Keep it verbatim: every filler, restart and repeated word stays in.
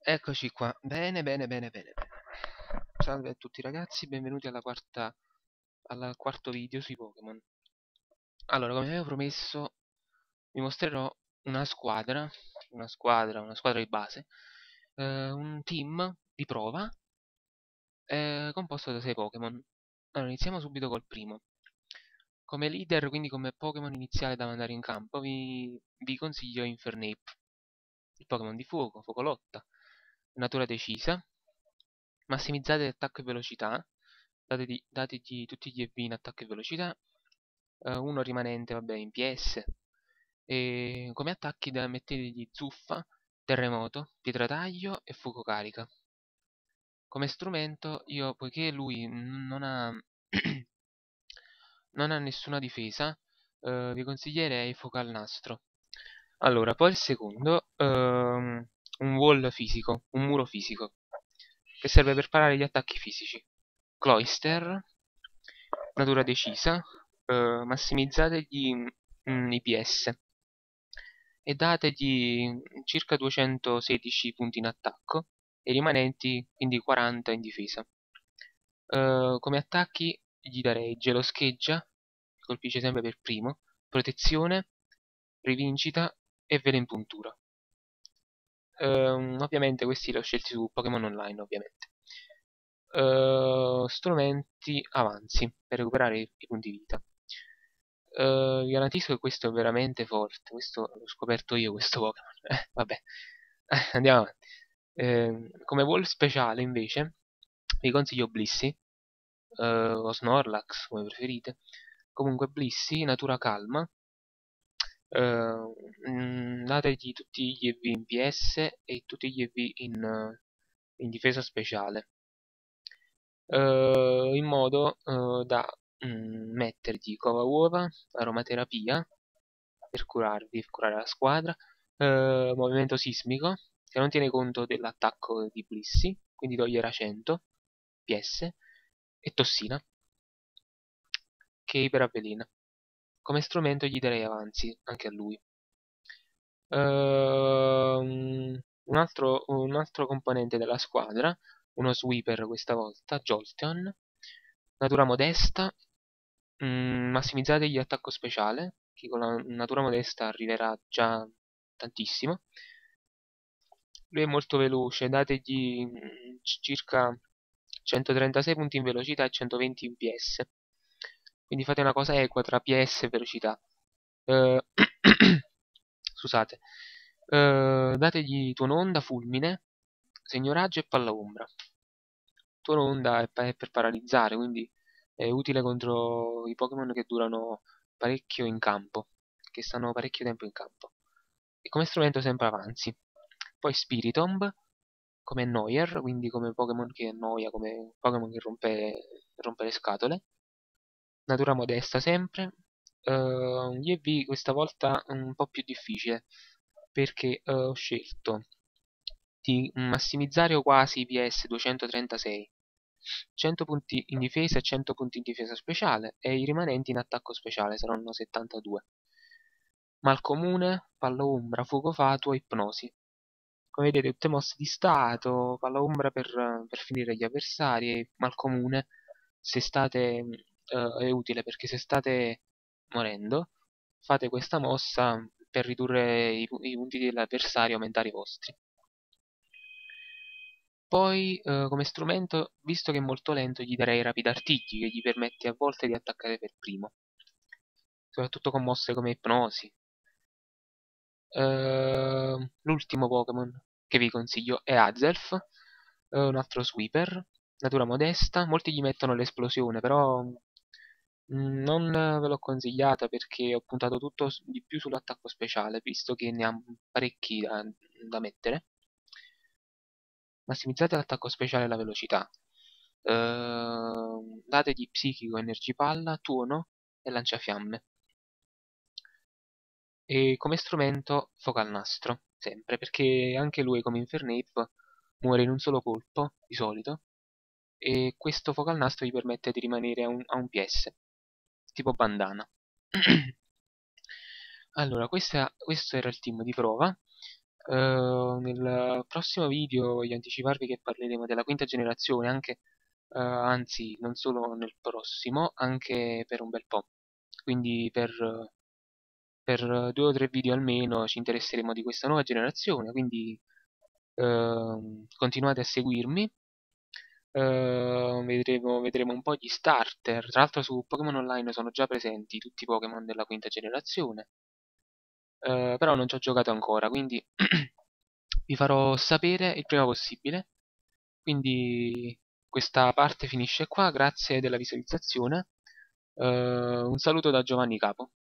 Eccoci qua. Bene, bene, bene, bene, bene. Salve a tutti ragazzi, benvenuti alla quarta, al quarto video sui Pokémon. Allora, come avevo promesso, vi mostrerò una squadra, una squadra, una squadra di base, eh, un team di prova eh, composto da sei Pokémon. Allora, iniziamo subito col primo. Come leader, quindi come Pokémon iniziale da mandare in campo, vi, vi consiglio Infernape, il Pokémon di fuoco, fuoco lotta, natura decisa, massimizzate attacco e velocità, dategli, dategli tutti gli E V in attacco e velocità, eh, uno rimanente vabbè in P S, e come attacchi da mettetegli zuffa, terremoto, pietrataglio e fuoco carica. Come strumento io, poiché lui non ha, non ha nessuna difesa, eh, vi consiglierei fuoco al nastro. Allora, poi il secondo, ehm, un wall fisico, un muro fisico, che serve per parare gli attacchi fisici. Cloyster, natura decisa, eh, massimizzategli mm, i P S e dategli circa duecentosedici punti in attacco e i rimanenti quindi quaranta in difesa. Eh, come attacchi gli darei gelo scheggia, che colpisce sempre per primo, protezione, rivincita e velo in puntura. Ehm, ovviamente questi li ho scelti su Pokémon Online, ovviamente. Eh, strumenti avanzi per recuperare i, i punti vita. Eh, vi garantisco che questo è veramente forte. Questo l'ho scoperto io, questo Pokémon. Eh, vabbè, Eh, andiamo avanti. Eh, come wall speciale, invece, vi consiglio Blissey, eh, o Snorlax, come preferite. Comunque Blissey, natura calma. Eh, mm, dategli tutti gli E V in P S e tutti gli E V in, eh, in difesa speciale, eh, in modo eh, da mm, mettergli cova uova, aromaterapia per curarvi, per curare la squadra, eh, movimento sismico che non tiene conto dell'attacco di Blissey, quindi toglierà cento P S, e tossina che iperavvelena. Come strumento gli darei avanzi anche a lui. Ehm, un altro, un altro componente della squadra, uno sweeper questa volta, Jolteon, natura modesta, mm, massimizzategli attacco speciale, che con la natura modesta arriverà già tantissimo. Lui è molto veloce, dategli mm, c- circa centotrentasei punti in velocità e centoventi in P S. Quindi fate una cosa equa tra P S e velocità. Eh, scusate. Eh, dategli tuono onda, fulmine, segno raggio e palla ombra. Tuono onda è, pa- è per paralizzare, quindi è utile contro i Pokémon che durano parecchio in campo, che stanno parecchio tempo in campo. E come strumento sempre avanzi. Poi Spiritomb, come Noyer, quindi come Pokémon che annoia, come Pokémon che rompe, rompe le scatole. Natura modesta sempre. Uh, gli E V questa volta un po' più difficile, perché uh, ho scelto di massimizzare o quasi i P S duecentotrentasei, cento punti in difesa e cento punti in difesa speciale, e i rimanenti in attacco speciale saranno settantadue. Malcomune, palla ombra, fuoco fatuo, ipnosi. Come vedete, tutte mosse di stato, palla ombra per, per finire gli avversari, e malcomune se state, eh, è utile perché se state morendo, fate questa mossa per ridurre i, i punti dell'avversario e aumentare i vostri. Poi, eh, come strumento, visto che è molto lento, gli darei Rapid Artigli, che gli permette a volte di attaccare per primo, soprattutto con mosse come Ipnosi. Eh, l'ultimo Pokémon che vi consiglio è Azelf, eh, un altro sweeper, natura modesta. Molti gli mettono l'esplosione, però mm, non ve l'ho consigliata perché ho puntato tutto s- di più sull'attacco speciale, visto che ne ha parecchi da, da mettere. Massimizzate l'attacco speciale e la velocità. Ehm, dategli psichico, energipalla, tuono e lanciafiamme. E come strumento focal nastro, sempre, perché anche lui come Infernape muore in un solo colpo, di solito, e questo focal nastro gli permette di rimanere a un, a un P S, tipo bandana. Allora, questa- questo era il team di prova. Eh, nel prossimo video voglio anticiparvi che parleremo della quinta generazione, anche, eh, anzi non solo nel prossimo, anche per un bel po'. Quindi per, per due o tre video almeno ci interesseremo di questa nuova generazione, quindi ehm, continuate a seguirmi. Eh, vedremo, vedremo un po' di starter. Tra l'altro su Pokémon Online sono già presenti tutti i Pokémon della quinta generazione. Eh, però non ci ho giocato ancora, quindi vi farò sapere il prima possibile. Quindi questa parte finisce qua, grazie della visualizzazione. Eh, un saluto da Giovanni Capo.